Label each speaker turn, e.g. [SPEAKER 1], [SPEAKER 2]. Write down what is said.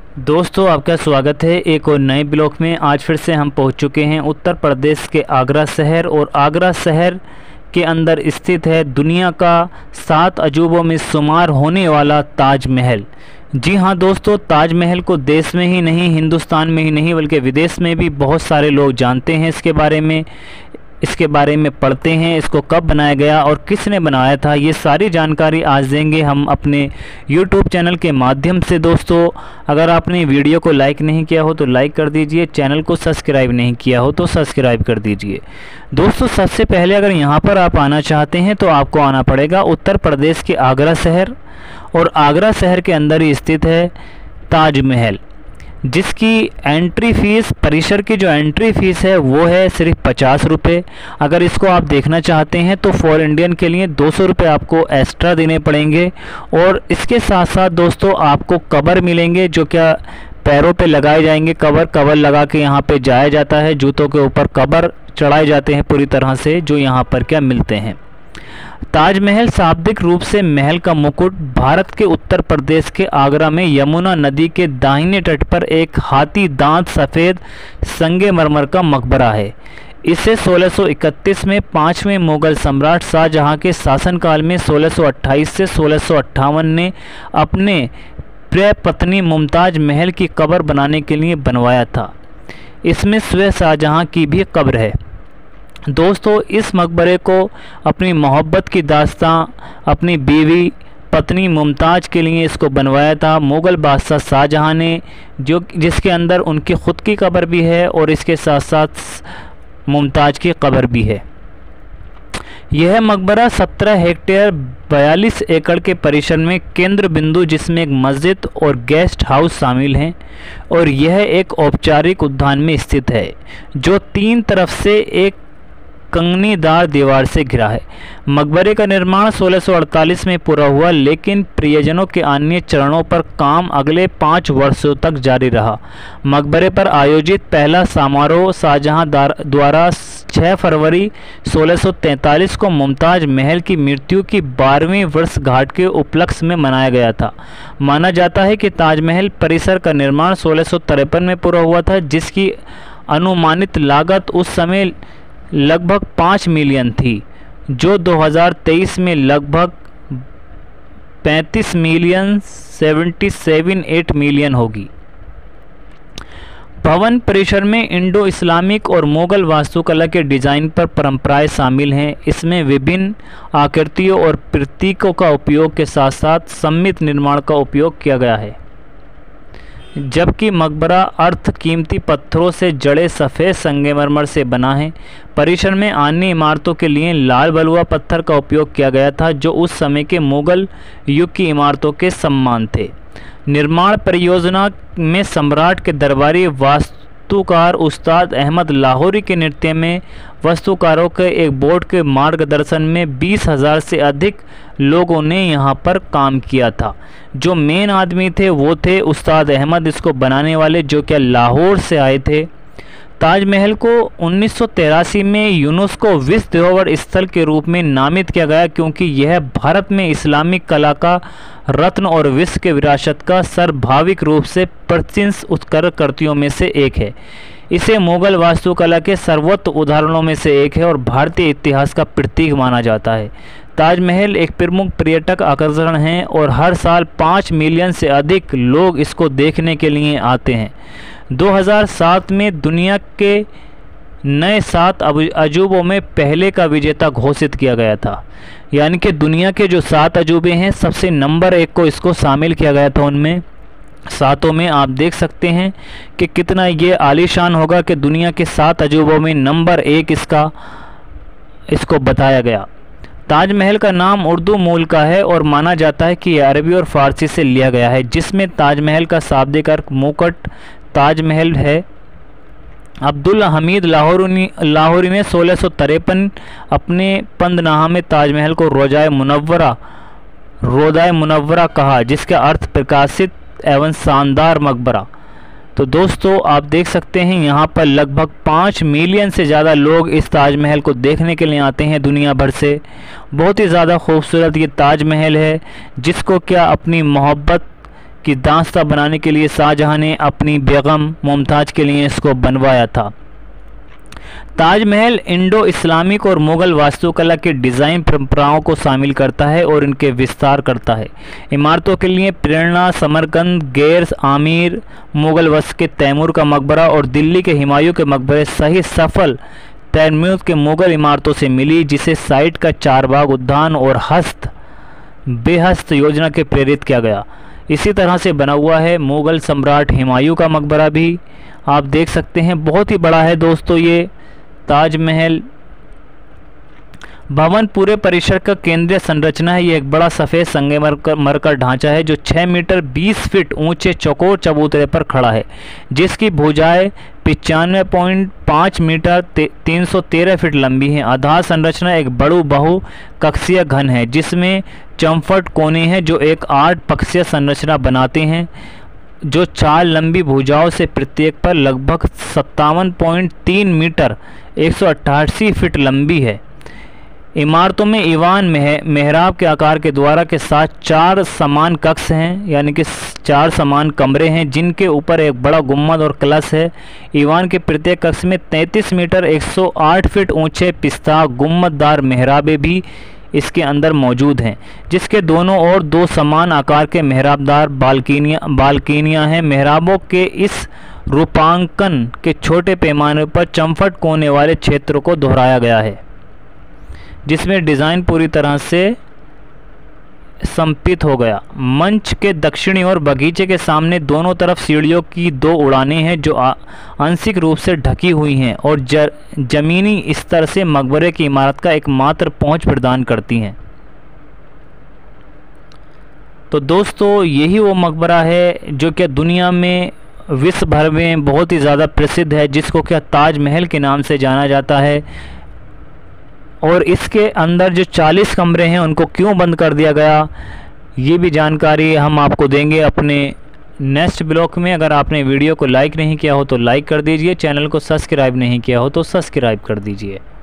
[SPEAKER 1] दोस्तों, आपका स्वागत है एक और नए ब्लॉग में। आज फिर से हम पहुंच चुके हैं उत्तर प्रदेश के आगरा शहर, और आगरा शहर के अंदर स्थित है दुनिया का 7 अजूबों में शुमार होने वाला ताजमहल। जी हाँ दोस्तों, ताजमहल को देश में ही नहीं, हिंदुस्तान में ही नहीं, बल्कि विदेश में भी बहुत सारे लोग जानते हैं इसके बारे में पढ़ते हैं। इसको कब बनाया गया और किसने बनाया था, ये सारी जानकारी आज देंगे हम अपने YouTube चैनल के माध्यम से। दोस्तों, अगर आपने वीडियो को लाइक नहीं किया हो तो लाइक कर दीजिए, चैनल को सब्सक्राइब नहीं किया हो तो सब्सक्राइब कर दीजिए। दोस्तों, सबसे पहले अगर यहाँ पर आप आना चाहते हैं तो आपको आना पड़ेगा उत्तर प्रदेश के आगरा शहर, और आगरा शहर के अंदर ही स्थित है ताजमहल, जिसकी एंट्री फ़ीस, परिसर की जो एंट्री फ़ीस है वो है सिर्फ 50 रुपये। अगर इसको आप देखना चाहते हैं तो फॉर इंडियन के लिए 200 रुपये आपको एक्स्ट्रा देने पड़ेंगे। और इसके साथ साथ दोस्तों आपको कवर मिलेंगे, जो क्या पैरों पे लगाए जाएंगे। कवर लगा के यहाँ पे जाया जाता है, जूतों के ऊपर कवर चढ़ाए जाते हैं पूरी तरह से, जो यहाँ पर क्या मिलते हैं। ताजमहल शाब्दिक रूप से महल का मुकुट भारत के उत्तर प्रदेश के आगरा में यमुना नदी के दाहिने तट पर एक हाथी दांत सफ़ेद संगमरमर का मकबरा है। इसे 1631 में 5वें मुगल सम्राट शाहजहां के शासनकाल में 1628 से 1658 ने अपने प्रिय पत्नी मुमताज महल की कब्र बनाने के लिए बनवाया था। इसमें स्वयं शाहजहां की भी कब्र है। दोस्तों, इस मकबरे को अपनी मोहब्बत की दास्तां अपनी बीवी पत्नी मुमताज़ के लिए इसको बनवाया था मुग़ल बादशाह शाहजहां ने, जिसके अंदर उनकी ख़ुद की कब्र भी है और इसके साथ साथ मुमताज़ की कब्र भी है। यह मकबरा 17 हेक्टेयर 42 एकड़ के परिसर में केंद्र बिंदु, जिसमें एक मस्जिद और गेस्ट हाउस शामिल हैं, और यह एक औपचारिक उद्यान में स्थित है जो 3 तरफ से एक कंगनीदार दीवार से घिरा है। मकबरे का निर्माण 1648 में पूरा हुआ, लेकिन प्रियजनों के अन्य चरणों पर काम अगले 5 वर्षों तक जारी रहा। मकबरे पर आयोजित पहला समारोह शाहजहां द्वारा 6 फरवरी 1643 को मुमताज महल की मृत्यु की 12वीं वर्षगांठ के उपलक्ष्य में मनाया गया था। माना जाता है कि ताजमहल परिसर का निर्माण 1653 में पूरा हुआ था, जिसकी अनुमानित लागत उस समय लगभग 5 मिलियन थी, जो 2023 में लगभग 35 मिलियन 77.8 मिलियन होगी। भवन परिसर में इंडो इस्लामिक और मुग़ल वास्तुकला के डिज़ाइन पर परंपराएं शामिल हैं। इसमें विभिन्न आकृतियों और प्रतीकों का उपयोग के साथ साथ सममित निर्माण का उपयोग किया गया है, जबकि मकबरा अर्ध कीमती पत्थरों से जड़े सफ़ेद संगमरमर से बना है। परिसर में अन्य इमारतों के लिए लाल बलुआ पत्थर का उपयोग किया गया था, जो उस समय के मुग़ल युग की इमारतों के समान थे। निर्माण परियोजना में सम्राट के दरबारी वास्तुकार उस्ताद अहमद लाहौरी के नृत्य में वास्तुकारों के एक बोर्ड के मार्गदर्शन में 20,000 से अधिक लोगों ने यहाँ पर काम किया था। जो मेन आदमी थे वो थे उस्ताद अहमद, इसको बनाने वाले, जो क्या लाहौर से आए थे। ताजमहल को 1983 में यूनेस्को विश्व धरोहर स्थल के रूप में नामित किया गया, क्योंकि यह भारत में इस्लामिक कला का रत्न और विश्व के विरासत का सर्वभाविक रूप से प्रतिष्ठित उत्कर्षकृतियों में से एक है। इसे मुग़ल वास्तुकला के सर्वोत्तम उदाहरणों में से एक है और भारतीय इतिहास का प्रतीक माना जाता है। ताजमहल एक प्रमुख पर्यटक आकर्षण है और हर साल 5 मिलियन से अधिक लोग इसको देखने के लिए आते हैं। 2007 में दुनिया के नए 7 अजूबों में पहले का विजेता घोषित किया गया था। यानी कि दुनिया के जो 7 अजूबे हैं, सबसे नंबर 1 को इसको शामिल किया गया था उनमें 7 में। आप देख सकते हैं कि कितना ये आलीशान होगा कि दुनिया के 7 अजूबों में नंबर 1 इसको बताया गया। ताजमहल का नाम उर्दू मूल का है और माना जाता है कि यह अरबी और फ़ारसी से लिया गया है, जिसमें ताजमहल का शाब्दिक अर्थ मुकुट ताजमहल है। अब्दुल हमीद लाहौरी ने 1653 अपने पंदनामा में ताजमहल को रोज़ाए मुनव्वरा कहा, जिसका अर्थ प्रकाशित एवं शानदार मकबरा। तो दोस्तों, आप देख सकते हैं यहाँ पर लगभग 5 मिलियन से ज़्यादा लोग इस ताजमहल को देखने के लिए आते हैं दुनिया भर से। बहुत ही ज़्यादा खूबसूरत ये ताजमहल है, जिसको क्या अपनी मोहब्बत की दास्तां बनाने के लिए शाहजहां ने अपनी बेगम मुमताज़ के लिए इसको बनवाया था। ताजमहल इंडो इस्लामिक और मुग़ल वास्तुकला के डिज़ाइन परंपराओं को शामिल करता है और इनके विस्तार करता है। इमारतों के लिए प्रेरणा समरकंद, गेर्स, आमीर, मुग़ल वंश के तैमूर का मकबरा और दिल्ली के हुमायूं के मकबरे सहित सफल तैमूर के मुग़ल इमारतों से मिली, जिसे साइट का चारबाग उद्यान और बेहस्त योजना के प्रेरित किया गया। इसी तरह से बना हुआ है मुग़ल सम्राट हुमायूं का मकबरा भी, आप देख सकते हैं, बहुत ही बड़ा है दोस्तों ये ताजमहल भवन। पूरे परिसर का केंद्रीय संरचना है। ये एक बड़ा सफ़ेद संगमरमर का ढांचा है जो 6 मीटर 20 फीट ऊंचे चौकोर चबूतरे पर खड़ा है, जिसकी भुजाएं 95.5 मीटर 313 फीट लंबी हैं। आधार संरचना एक बड़ू बहुकक्षीय घन है जिसमें चौखट कोने हैं जो एक 8 पक्षीय संरचना बनाते हैं, जो 4 लंबी भुजाओं से प्रत्येक पर लगभग 57.3 मीटर 188 फीट लंबी है। इमारतों में ईवान मेहराब के आकार के द्वारा के साथ 4 समान कक्ष हैं, यानी कि 4 समान कमरे हैं जिनके ऊपर एक बड़ा गुम्बद और कलश है। ईवान के प्रत्येक कक्ष में 33 मीटर 108 फीट ऊंचे पिस्ता गुम्बददार मेहराबे भी इसके अंदर मौजूद हैं, जिसके दोनों ओर 2 समान आकार के मेहराबदार बालकनियां हैं। मेहराबों के इस रूपांकन के छोटे पैमाने पर चौखट कोने वाले क्षेत्र को दोहराया गया है, जिसमें डिज़ाइन पूरी तरह से समर्पित हो गया। मंच के दक्षिणी और बगीचे के सामने दोनों तरफ सीढ़ियों की 2 उड़ानें हैं जो आंशिक रूप से ढकी हुई हैं और जमीनी स्तर से मकबरे की इमारत का एकमात्र पहुंच प्रदान करती हैं। तो दोस्तों यही वो मकबरा है जो कि दुनिया में विश्व भर में बहुत ही ज़्यादा प्रसिद्ध है, जिसको क्या ताजमहल के नाम से जाना जाता है। और इसके अंदर जो 40 कमरे हैं उनको क्यों बंद कर दिया गया, ये भी जानकारी हम आपको देंगे अपने नेक्स्ट ब्लॉग में। अगर आपने वीडियो को लाइक नहीं किया हो तो लाइक कर दीजिए, चैनल को सब्सक्राइब नहीं किया हो तो सब्सक्राइब कर दीजिए।